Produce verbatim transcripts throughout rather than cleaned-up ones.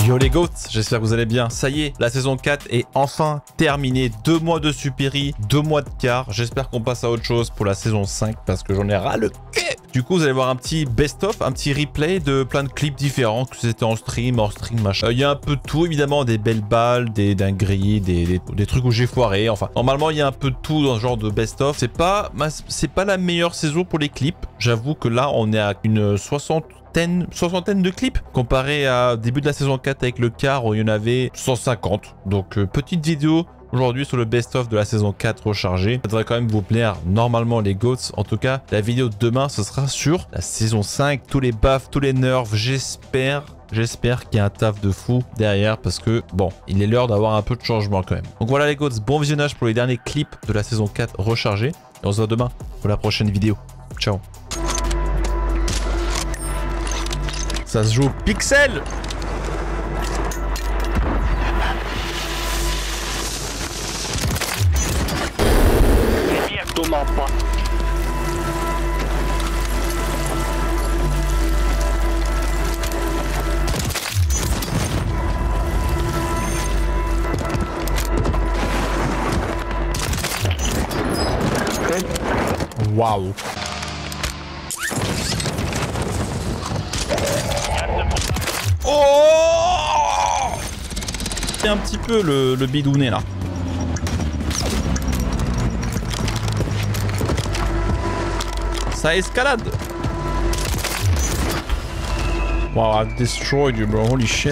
Yo les goats, j'espère que vous allez bien. Ça y est, la saison quatre est enfin terminée. Deux mois de supéry, deux mois de quart. J'espère qu'on passe à autre chose pour la saison cinq parce que j'en ai ras le cul. Du coup, vous allez voir un petit best-of, un petit replay de plein de clips différents, que c'était en stream, hors stream, machin. Il euh, y a un peu de tout, évidemment, des belles balles, des dingueries, des, des, des trucs où j'ai foiré. Enfin, normalement, il y a un peu de tout dans ce genre de best-of. C'est pas, c'est pas la meilleure saison pour les clips. J'avoue que là, on est à une soixantaine, soixantaine de clips comparé à début de la saison quatre avec le quart où il y en avait cent cinquante. Donc, euh, petite vidéo aujourd'hui sur le best-of de la saison quatre rechargé. Ça devrait quand même vous plaire normalement les goats. En tout cas, la vidéo de demain, ce sera sur la saison cinq. Tous les buffs, tous les nerfs, j'espère. J'espère qu'il y a un taf de fou derrière parce que, bon, il est l'heure d'avoir un peu de changement quand même. Donc voilà les goats, bon visionnage pour les derniers clips de la saison quatre rechargés. Et on se voit demain pour la prochaine vidéo. Ciao. Ça se joue au pixel. Thomas pas. Waouh. Oh, c'est un petit peu le, le bidounet là. Ça escalade. Wow, I destroyed you, bro. Holy shit.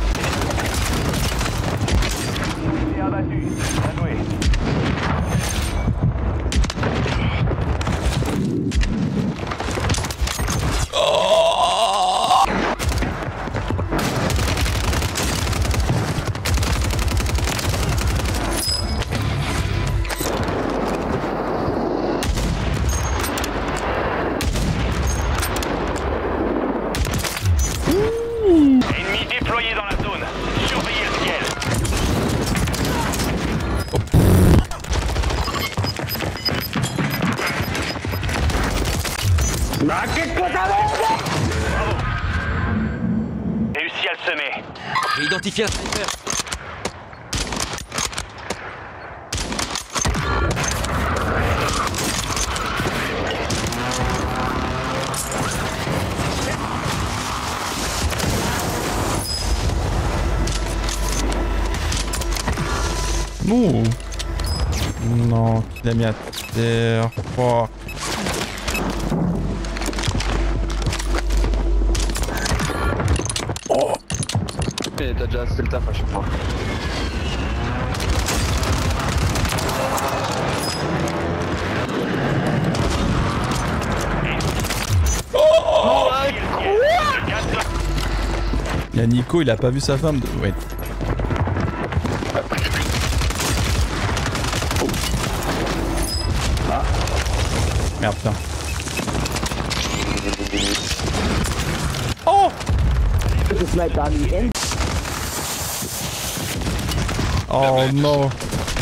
Ennemi déployé dans la zone. Surveillez le ciel. Réussi à le semer. J'ai identifié un sniper. Ouh. Non, il a mis à terre. Oh. Oh. Mais t'as déjà assez le taf à chaque fois. Oh. Il y a Nico, il a pas vu sa femme de... Ouais. Merde, putain. Oh! Oh non.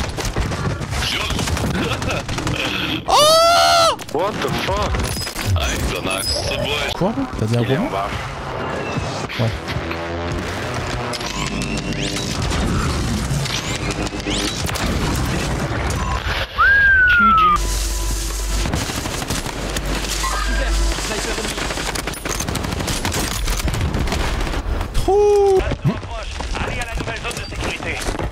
Oh! What the fuck? Quoi? T'as dit un gros mot? Ouais. Trop. Allez à la nouvelle zone de sécurité.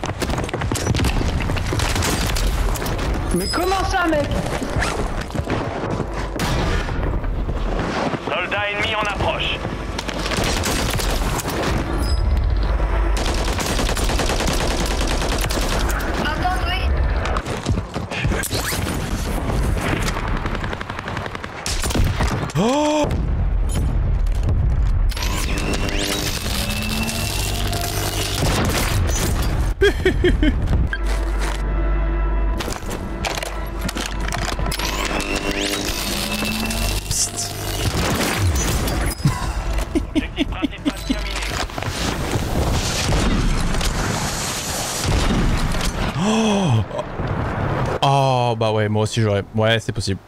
Mais comment ça, mec? Soldat ennemi en approche. Oh! Psst. Objectif principal terminé. Oh! Oh, bah ouais, moi aussi j'aurais... Ouais, c'est possible.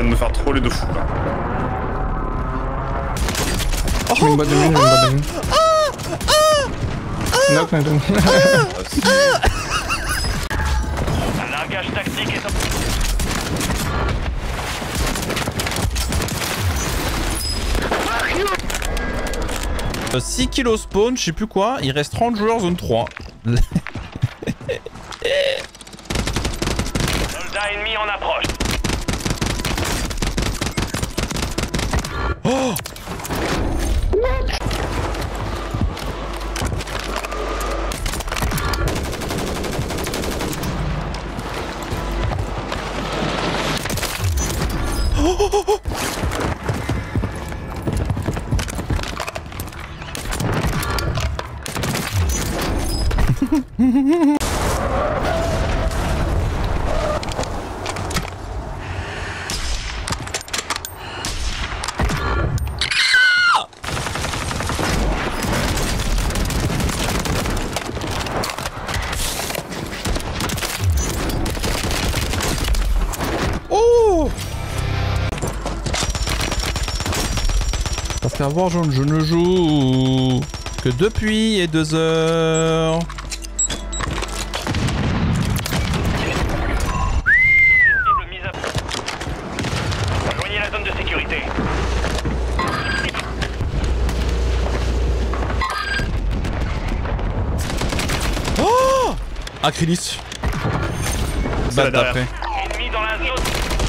de me faire troller de fou là. Je mets une boîte de mine, je mets une boîte de mine. Knock, knock, knock. Un largage tactique est en... Euh, six kilos spawn, je sais plus quoi, il reste trente joueurs zone trois. Soldat ennemi en approche. Oh oh oh oh. Oh! Parce qu'à Warzone, je ne joue que depuis et deux heures. Cible mise à... Rejoignez la zone de sécurité. Oh! Acrylis. C'est là Balle derrière. d'après. Ennemi dans la zone.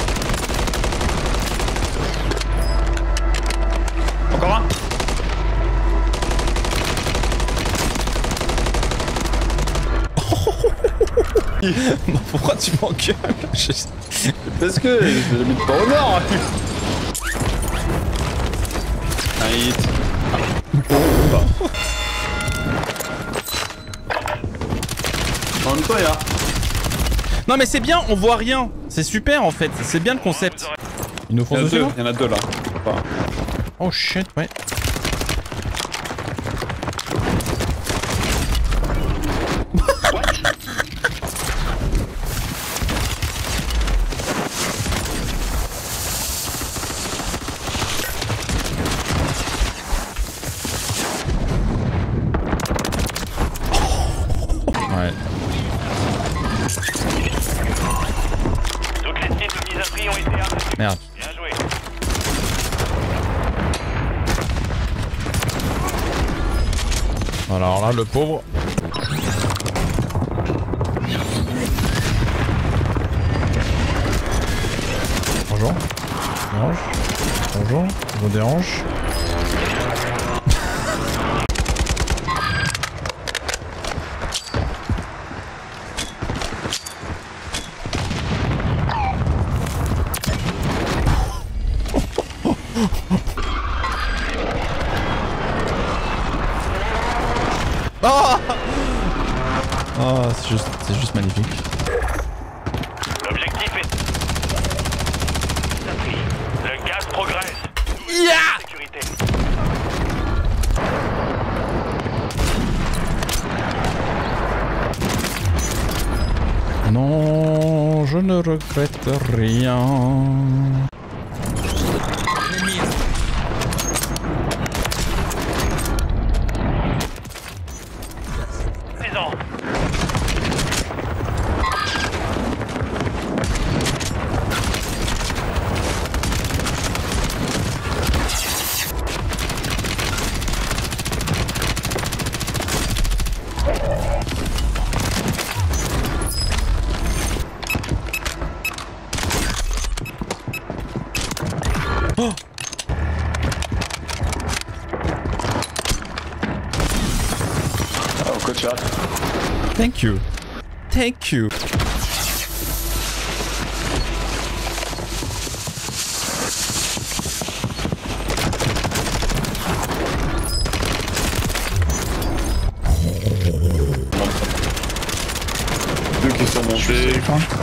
Encore un. Pourquoi tu m'engueules? Je- Parce que je mis pas au nord. Un hit. En même temps, il y a. Non mais c'est bien, on voit rien. C'est super en fait, c'est bien le concept. Ils nous Il font y en a dessus deux, là? il y en a deux là. Enfin, Oh shit, ouais. Ouais. Toutes les cibles mises à prix ont été abattues. Merde. Bien joué. Alors là, le pauvre. Bonjour. Dérange. Bonjour. Je vous dérange. Oh, oh c'est juste, c'est juste magnifique. L'objectif est... Le gaz progresse. Yeah! Sécurité. Non, je ne regrette rien. Présent. Oh! Oh, good shot. Thank you. Thank you. Deux qui sont montés.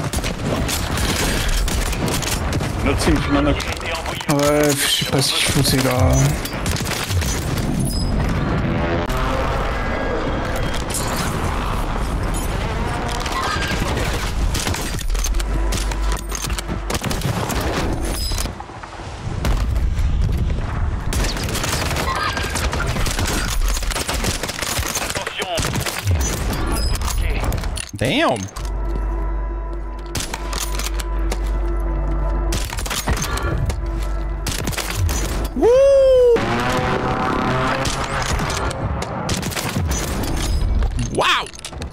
Notre team, tu m'en as. Unité envoyée. Ouais, je sais pas ce qu'il faut, ces gars. Damn. Wouh. Wow.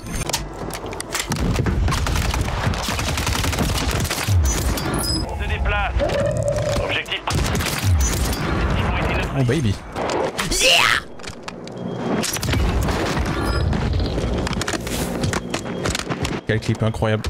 On se déplace. Objectif. Oh baby. Yeah. Quel clip incroyable.